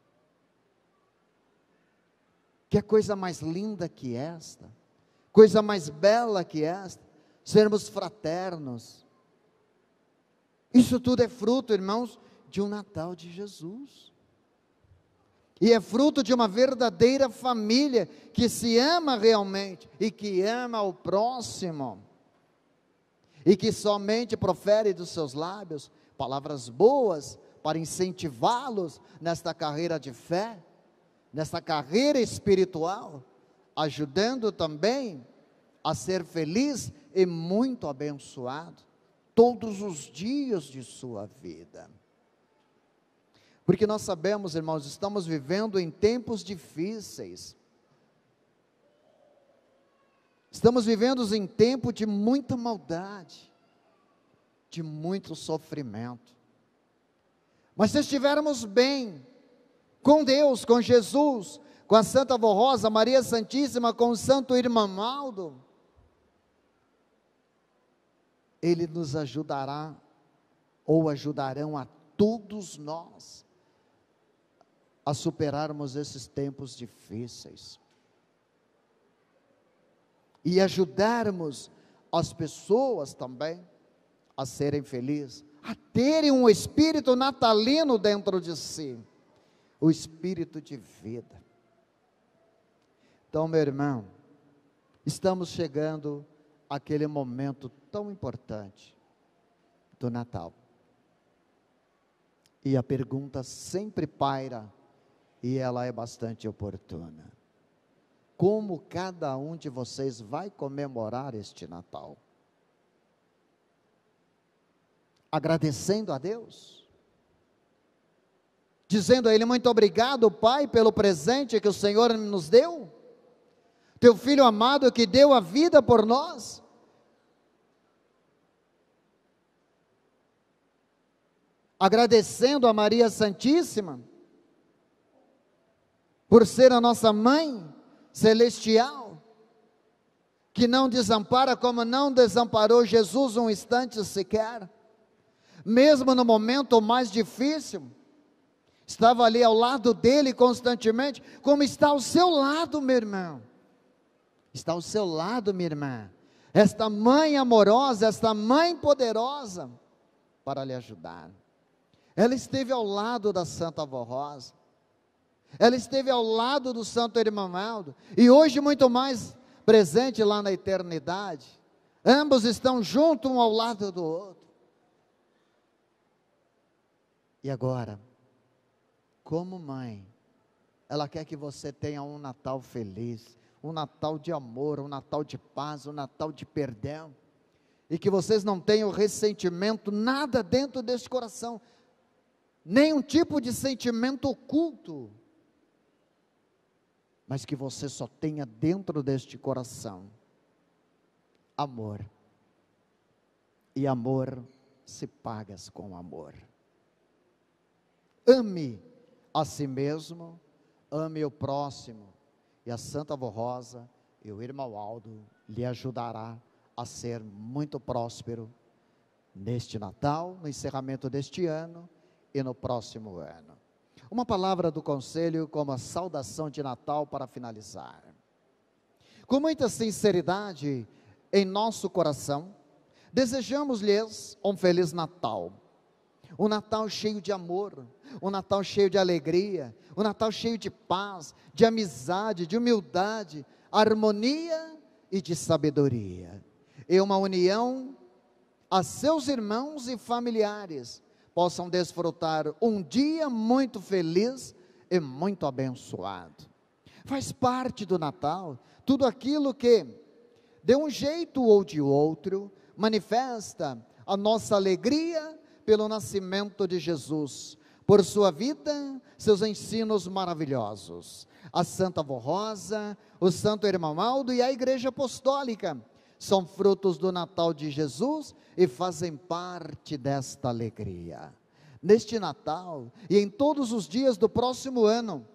Que coisa mais linda que esta, coisa mais bela que esta, sermos fraternos. Isso tudo é fruto, irmãos, de um Natal de Jesus. E é fruto de uma verdadeira família que se ama realmente e que ama o próximo. E que somente profere dos seus lábios palavras boas para incentivá-los nesta carreira de fé, nesta carreira espiritual, ajudando também a ser feliz e muito abençoado todos os dias de sua vida. Porque nós sabemos, irmãos, estamos vivendo em tempos difíceis. Estamos vivendo em tempo de muita maldade, de muito sofrimento. Mas se estivermos bem com Deus, com Jesus, com a Santa Avó Rosa, Maria Santíssima, com o Santo Irmãmaldo, Ele nos ajudará, ou ajudarão a todos nós, a superarmos esses tempos difíceis, e ajudarmos as pessoas também a serem felizes, a terem um espírito natalino dentro de si, o espírito de vida. Então, meu irmão, estamos chegando àquele momento tão importante do Natal, e a pergunta sempre paira, e ela é bastante oportuna: como cada um de vocês vai comemorar este Natal? Agradecendo a Deus? Dizendo a Ele: muito obrigado, Pai, pelo presente que o Senhor nos deu, Teu Filho amado que deu a vida por nós? Agradecendo a Maria Santíssima, por ser a nossa mãe celestial, que não desampara, como não desamparou Jesus um instante sequer, mesmo no momento mais difícil, estava ali ao lado dele constantemente, como está ao seu lado, meu irmão, está ao seu lado, minha irmã, esta mãe amorosa, esta mãe poderosa, para lhe ajudar. Ela esteve ao lado da Santa Avó Rosa, ela esteve ao lado do Santo Irmãmaldo, e hoje muito mais presente lá na eternidade. Ambos estão juntos, um ao lado do outro. E agora, como mãe, ela quer que você tenha um Natal feliz, um Natal de amor, um Natal de paz, um Natal de perdão, e que vocês não tenham ressentimento, nada dentro deste coração, nenhum tipo de sentimento oculto, mas que você só tenha dentro deste coração amor, e amor se paga com amor. Ame a si mesmo, ame o próximo, e a Santa Avó Rosa e o irmão Aldo lhe ajudará a ser muito próspero neste Natal, no encerramento deste ano e no próximo ano. Uma palavra do conselho como a saudação de Natal para finalizar. Com muita sinceridade em nosso coração, desejamos-lhes um Feliz Natal. Um Natal cheio de amor, um Natal cheio de alegria, um Natal cheio de paz, de amizade, de humildade, harmonia e de sabedoria. E uma união a seus irmãos e familiares, possam desfrutar um dia muito feliz e muito abençoado. Faz parte do Natal, tudo aquilo que, de um jeito ou de outro, manifesta a nossa alegria pelo nascimento de Jesus, por sua vida, seus ensinos maravilhosos. A Santa Avó Rosa, o Santo Irmãmaldo e a Igreja Apostólica são frutos do Natal de Jesus e fazem parte desta alegria. Neste Natal e em todos os dias do próximo ano,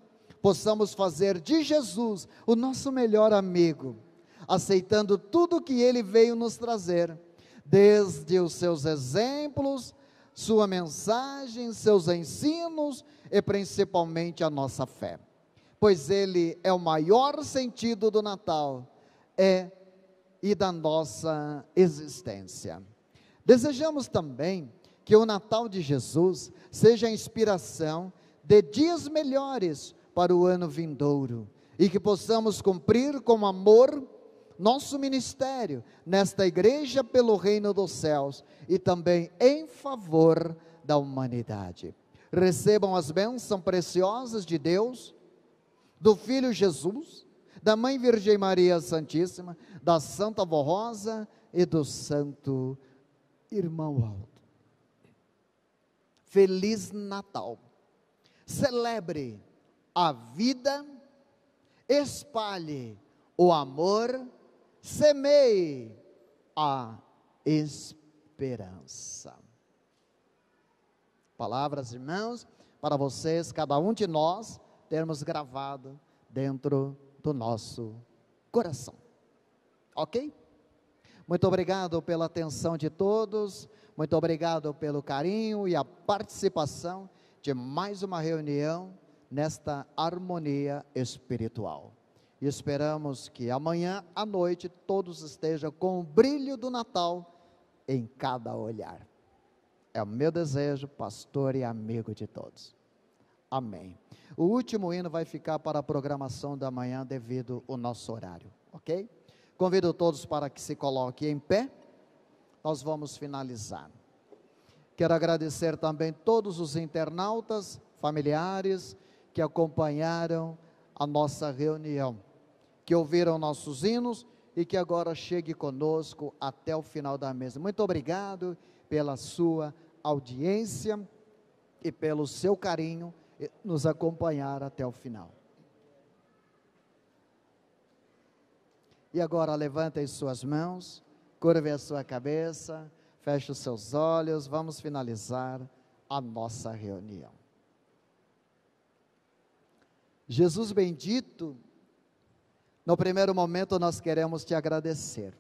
possamos fazer de Jesus o nosso melhor amigo, aceitando tudo que Ele veio nos trazer, desde os seus exemplos, sua mensagem, seus ensinos e principalmente a nossa fé, pois Ele é o maior sentido do Natal e da nossa existência. Desejamos também que o Natal de Jesus seja a inspiração de dias melhores para o ano vindouro, e que possamos cumprir com amor nosso ministério nesta igreja pelo reino dos céus e também em favor da humanidade. Recebam as bênçãos preciosas de Deus, do Filho Jesus, da Mãe Virgem Maria Santíssima, da Santa Vó Rosa e do Santo Irmão Alto. Feliz Natal! Celebre a vida, espalhe o amor, semeie a esperança. Palavras, irmãos, para vocês, cada um de nós, termos gravado dentro do nosso coração. Ok? Muito obrigado pela atenção de todos, muito obrigado pelo carinho e a participação de mais uma reunião nesta harmonia espiritual. E esperamos que amanhã à noite todos estejam com o brilho do Natal em cada olhar. É o meu desejo, pastor e amigo de todos. Amém. O último hino vai ficar para a programação da manhã devido ao nosso horário, ok? Convido todos para que se coloquem em pé. Nós vamos finalizar. Quero agradecer também todos os internautas, familiares que acompanharam a nossa reunião, que ouviram nossos hinos e que agora chegue conosco até o final da mesa. Muito obrigado pela sua audiência e pelo seu carinho nos acompanhar até o final. E agora levantem suas mãos, curve a sua cabeça, feche os seus olhos, vamos finalizar a nossa reunião. Jesus bendito, no primeiro momento nós queremos te agradecer.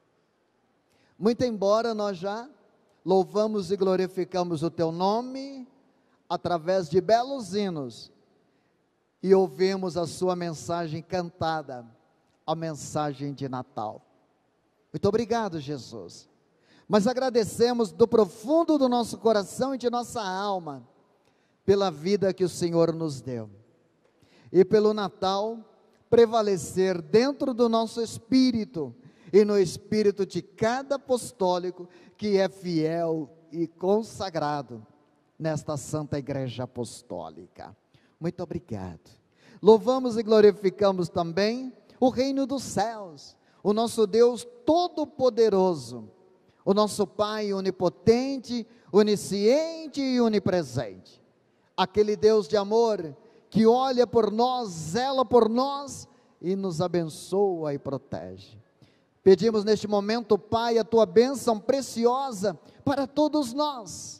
Muito embora nós já louvamos e glorificamos o teu nome, através de belos hinos, e ouvimos a sua mensagem cantada, a mensagem de Natal. Muito obrigado, Jesus. Mas agradecemos do profundo do nosso coração e de nossa alma, pela vida que o Senhor nos deu. E pelo Natal prevalecer dentro do nosso espírito e no espírito de cada apostólico que é fiel e consagrado nesta Santa Igreja Apostólica. Muito obrigado. Louvamos e glorificamos também o reino dos céus, o nosso Deus Todo-Poderoso, o nosso Pai onipotente, onisciente e onipresente, aquele Deus de amor que olha por nós, zela por nós e nos abençoa e protege. Pedimos neste momento, Pai, a tua bênção preciosa para todos nós,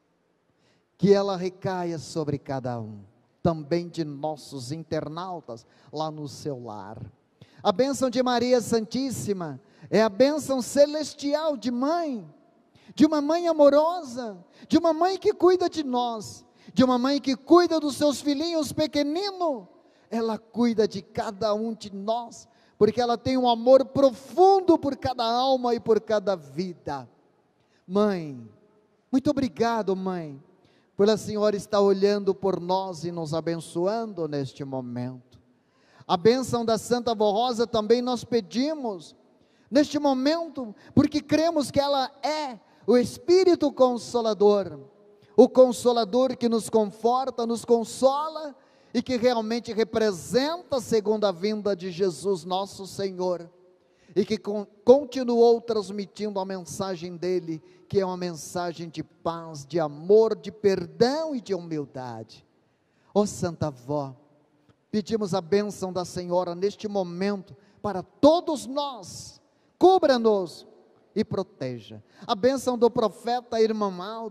que ela recaia sobre cada um, também de nossos internautas lá no seu lar. A bênção de Maria Santíssima é a bênção celestial de mãe, de uma mãe amorosa, de uma mãe que cuida de nós, de uma mãe que cuida dos seus filhinhos pequeninos. Ela cuida de cada um de nós, porque ela tem um amor profundo por cada alma e por cada vida. Mãe, muito obrigado, mãe, por a senhora estar olhando por nós e nos abençoando neste momento. A bênção da Santa Vó Rosa também nós pedimos neste momento, porque cremos que ela é o Espírito Consolador, o Consolador que nos conforta, nos consola e que realmente representa a segunda vinda de Jesus nosso Senhor, e que continuou transmitindo a mensagem dele, que é uma mensagem de paz, de amor, de perdão e de humildade. Ó Santa Vó, pedimos a bênção da Senhora neste momento para todos nós, cubra-nos e proteja. A bênção do profeta Irmão Aldo,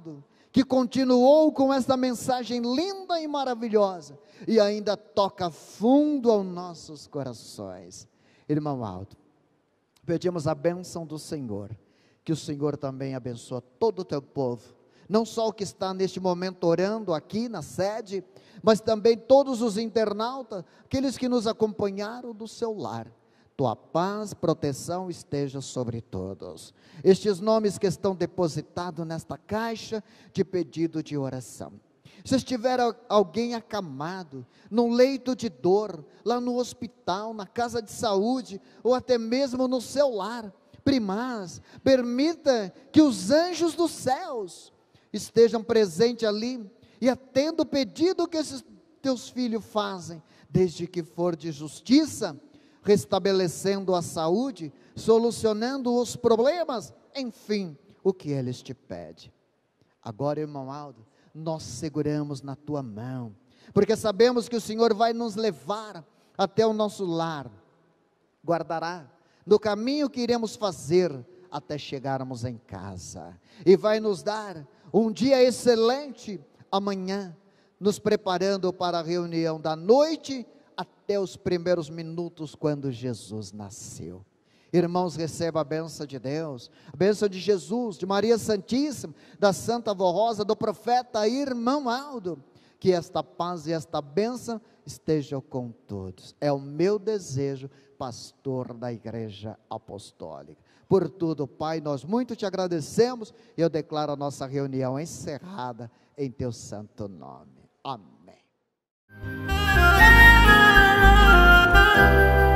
que continuou com esta mensagem linda e maravilhosa, e ainda toca fundo aos nossos corações. Irmão Aldo, pedimos a bênção do Senhor, que o Senhor também abençoe todo o teu povo, não só o que está neste momento orando aqui na sede, mas também todos os internautas, aqueles que nos acompanharam do seu lar. Tua paz, proteção esteja sobre todos. Estes nomes que estão depositados nesta caixa de pedido de oração. Se estiver alguém acamado, num leito de dor, lá no hospital, na casa de saúde, ou até mesmo no seu lar, primaz, permita que os anjos dos céus estejam presentes ali, e atenda o pedido que esses teus filhos fazem, desde que for de justiça, restabelecendo a saúde, solucionando os problemas, enfim, o que eles te pedem. Agora, irmão Aldo, nós seguramos na tua mão, porque sabemos que o Senhor vai nos levar até o nosso lar, guardará no caminho que iremos fazer até chegarmos em casa, e vai nos dar um dia excelente amanhã, nos preparando para a reunião da noite, até os primeiros minutos quando Jesus nasceu. Irmãos, receba a bênção de Deus, a bênção de Jesus, de Maria Santíssima, da Santa Vó Rosa, do profeta irmão Aldo, que esta paz e esta bênção estejam com todos. É o meu desejo, pastor da Igreja Apostólica. Por tudo, Pai, nós muito te agradecemos, e eu declaro a nossa reunião encerrada em teu santo nome. Amém.